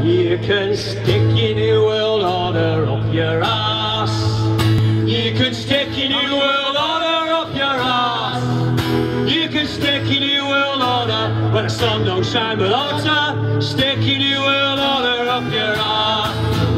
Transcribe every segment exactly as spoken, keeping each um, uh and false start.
You can stick your new world order up your arse. You can stick your new world order up your arse. You can stick your new world order when the sun don't shine but oughta. Stick your new world order up your arse.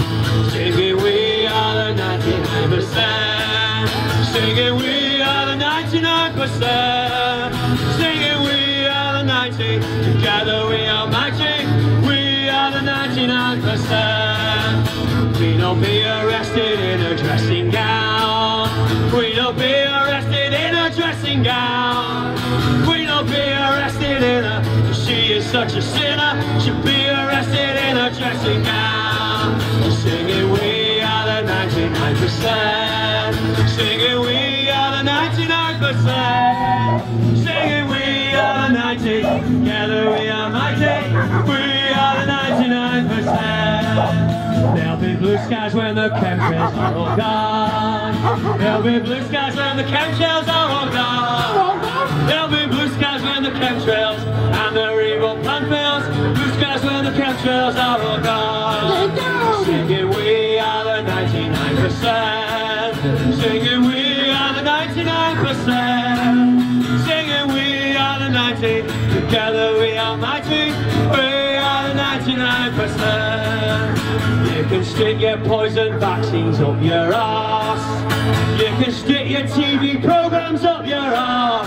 Singing we are the ninety-nine percent. Singing we are the ninety-nine percent. Singing we are the ninety. Together we are mighty. We are the ninety-nine percent. We don't be arrested in a dressing gown. We don't be arrested in a dressing gown. We don't be arrested in a. She is such a sinner. She'll be arrested in a dressing gown. Singing we are the ninety-nine percent. Singing we are the ninety-nine percent. Singing we are the ninety. Together we are mighty. We are the ninety-nine percent. There'll be blue skies when the chemtrails are all gone. There'll be blue skies when the chemtrails are all gone. There'll be blue skies when the chemtrails and the evil plant bills. Blue skies when the chemtrails are all gone. Singing we are the ninety-nine percent. Singing we are the ninety-nine percent. Singing we are the ninety. Together we are mighty. We are the ninety-nine percent. You can stick your poison vaccines up your arse. You can stick your T V programs up your arse.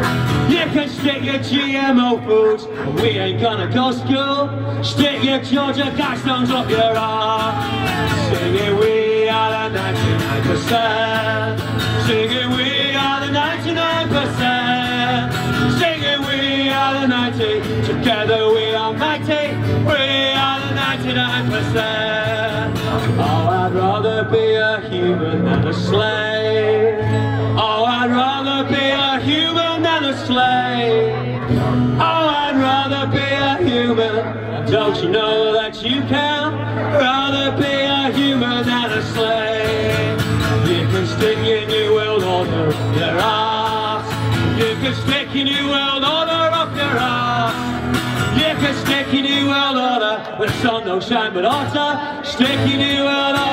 You can stick your G M O foods, but we ain't gonna go school. Stick your Georgia Guidestones up your arse. Singing we are the ninety-nine percent. Singing we are the ninety-nine percent. Singing we are the ninety. Together we are mighty. We are the ninety-nine percent. Oh, I'd rather be a human than a slave. Oh, I'd rather be a human than a slave. Oh, I'd rather be a human. Don't you know that you can rather be a human than a slave? You can stick your new world order up your arse. You can stick your new world order up your arse. You can stick your new world order when the sun don't shine but oughta. Stick your new world order.